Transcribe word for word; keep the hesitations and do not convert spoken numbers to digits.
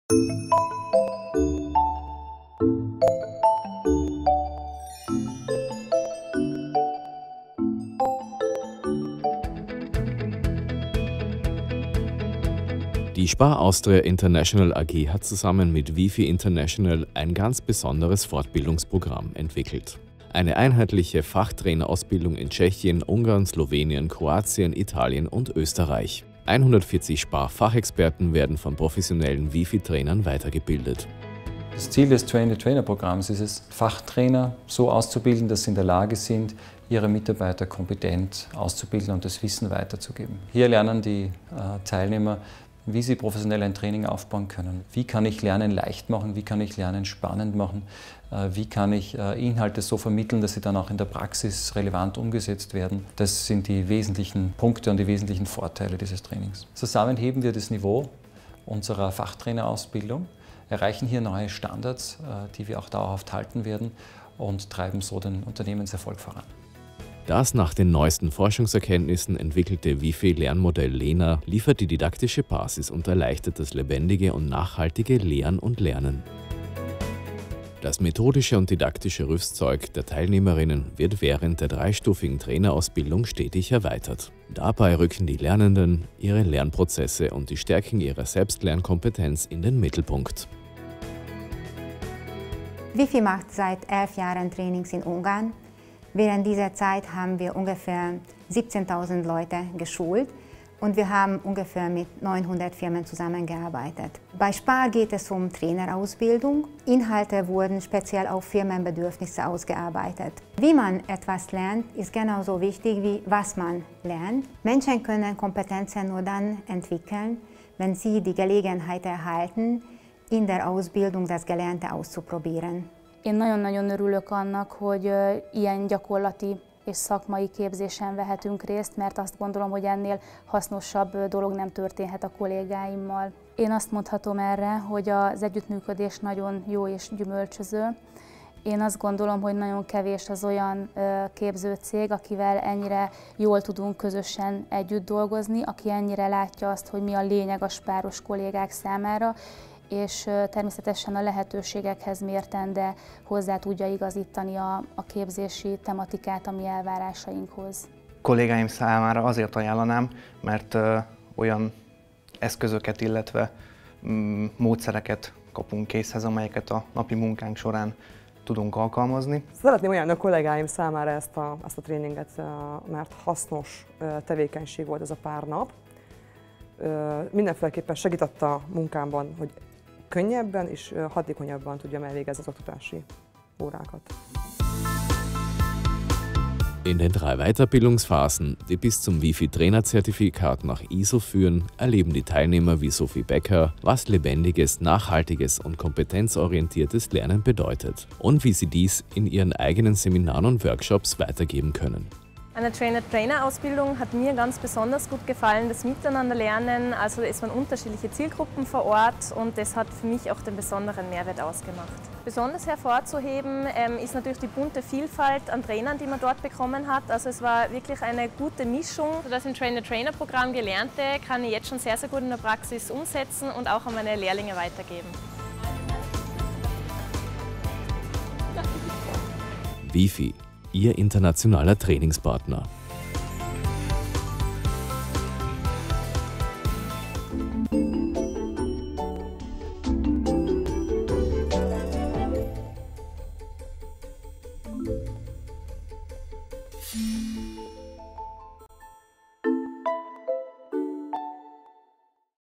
Die Spar Austria International A G hat zusammen mit Wifi International ein ganz besonderes Fortbildungsprogramm entwickelt. Eine einheitliche Fachtrainerausbildung in Tschechien, Ungarn, Slowenien, Kroatien, Italien und Österreich. hundertvierzig Spar-Fachexperten werden von professionellen Wifi-Trainern weitergebildet. Das Ziel des Train-the-Trainer-Programms ist es, Fachtrainer so auszubilden, dass sie in der Lage sind, ihre Mitarbeiter kompetent auszubilden und das Wissen weiterzugeben. Hier lernen die äh, Teilnehmer, wie sie professionell ein Training aufbauen können. Wie kann ich Lernen leicht machen, wie kann ich Lernen spannend machen, äh, wie kann ich äh, Inhalte so vermitteln, dass sie dann auch in der Praxis relevant umgesetzt werden. Das sind die wesentlichen Punkte und die wesentlichen Vorteile dieses Trainings. Zusammen heben wir das Niveau unserer Fachtrainerausbildung, erreichen hier neue Standards, äh, die wir auch dauerhaft halten werden und treiben so den Unternehmenserfolg voran. Das nach den neuesten Forschungserkenntnissen entwickelte Wifi-Lernmodell Lena liefert die didaktische Basis und erleichtert das lebendige und nachhaltige Lehren und Lernen. Das methodische und didaktische Rüstzeug der Teilnehmerinnen wird während der dreistufigen Trainerausbildung stetig erweitert. Dabei rücken die Lernenden ihre Lernprozesse und die Stärken ihrer Selbstlernkompetenz in den Mittelpunkt. Wifi macht seit elf Jahren Trainings in Ungarn. Während dieser Zeit haben wir ungefähr siebzehntausend Leute geschult und wir haben ungefähr mit neunhundert Firmen zusammengearbeitet. Bei Spar geht es um Trainerausbildung. Inhalte wurden speziell auf Firmenbedürfnisse ausgearbeitet. Wie man etwas lernt, ist genauso wichtig wie was man lernt. Menschen können Kompetenzen nur dann entwickeln, wenn sie die Gelegenheit erhalten, in der Ausbildung das Gelernte auszuprobieren. Én nagyon-nagyon örülök annak, hogy ilyen gyakorlati és szakmai képzésen vehetünk részt, mert azt gondolom, hogy ennél hasznosabb dolog nem történhet a kollégáimmal. Én azt mondhatom erre, hogy az együttműködés nagyon jó és gyümölcsöző. Én azt gondolom, hogy nagyon kevés az olyan képzőcég, akivel ennyire jól tudunk közösen együtt dolgozni, aki ennyire látja azt, hogy mi a lényeg a spáros kollégák számára, és természetesen a lehetőségekhez mérten, de hozzá tudja igazítani a, a képzési tematikát a mi elvárásainkhoz. Kollégáim számára azért ajánlanám, mert ö, olyan eszközöket, illetve mm, módszereket kapunk készhez, amelyeket a napi munkánk során tudunk alkalmazni. Szeretném ajánlani a kollégáim számára ezt a, ezt a tréninget, mert hasznos tevékenység volt ez a pár nap. Mindenféleképpen segített a munkámban, hogy könnyebben és hatékonyabban tudjam elvégezni az oktatási órákat. In den drei Weiterbildungsphasen, die bis zum Wifi-Trainerzertifikat nach I S O führen, erleben die Teilnehmer wie Sophie Becker, was lebendiges, nachhaltiges und kompetenzorientiertes Lernen bedeutet und wie sie dies in ihren eigenen Seminaren und Workshops weitergeben können. An der Trainer-Trainer-Ausbildung hat mir ganz besonders gut gefallen das Miteinanderlernen. Also es waren unterschiedliche Zielgruppen vor Ort und das hat für mich auch den besonderen Mehrwert ausgemacht. Besonders hervorzuheben ähm, ist natürlich die bunte Vielfalt an Trainern, die man dort bekommen hat. Also es war wirklich eine gute Mischung. Das im Trainer-Trainer-Programm Gelernte kann ich jetzt schon sehr, sehr gut in der Praxis umsetzen und auch an meine Lehrlinge weitergeben. Wifi, Ihr internationaler Trainingspartner. Mm-hmm.